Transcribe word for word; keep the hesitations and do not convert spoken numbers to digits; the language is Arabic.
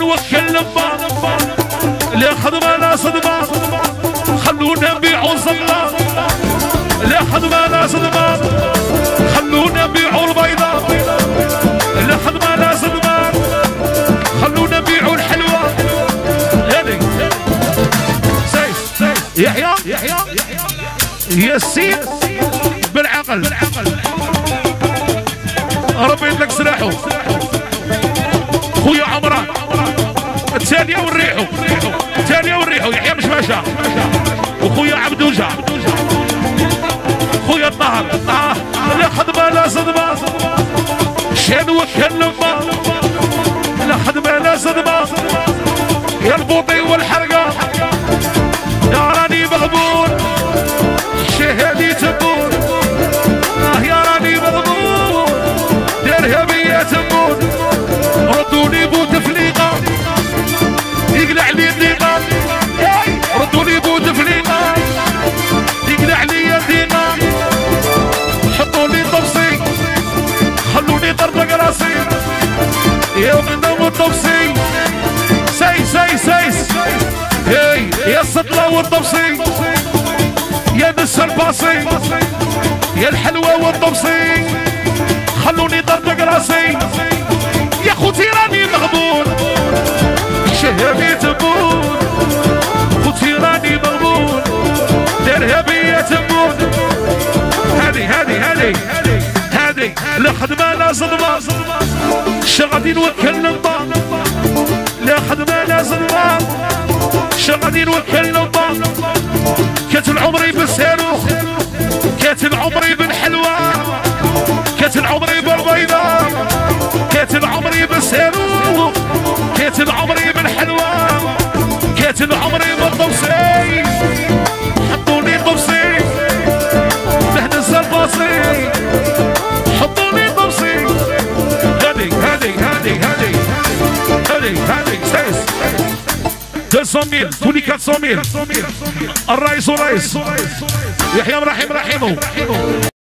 نوكل لما لا خدمة لا صدمة خلونا نبيعوا الزلة لا خدمة لا صدمة خلونا نبيعوا البيضة لا خدمة لا صدمة خلونا نبيعوا الحلوة يعني سيس يحيى يحيى ياسين بالعقل ربي لك سلاحه خويا عمران الثانية ونريحو الثانية ونريحو يحيى مش ماشا وخويا عبدوجة خويا الطهر آه لا خدمة لا صدمة شان وكلمة لا خدمة لا صدمة يا البوطي والحرقة يا راني مغبون شهادي تبون آه يا راني مغبون درهمية تبون ردوني بوتفليقة يقلع لي الدقة ردوني بوتفليقة يقلع لي الدقة حطوا لي طبسي خلوني طرطق راسي يا غنم الطبسي سي سي سيس هي يا السطلة والطبسي يا نس الباصي يا الحلوة والطبسي خلوني طرطق راسي يا خوتي راني مغبون شهامي تبون خوتي راني مغبون درهمية تبون هادي هادي هادي هادي لا خدمة لا صدمة شغادي نوكل نبا لا خدمة لا صدمة شغادي نوكل نبا كاتل عمري بالصاروخ كاتل عمري بالحلوة كاتل عمري بالبيضة كاتل عمري بالصاروخ كاتل عمري بالحلوة كاتل عمري بالطبسي حطوني طبسي تهدس الباصي حطوني طبسي هادي هادي هادي هادي هادي هادي سيس deux cent mille tous les quatre cent mille الرئيس ورئيس يحيى مرحم رحمه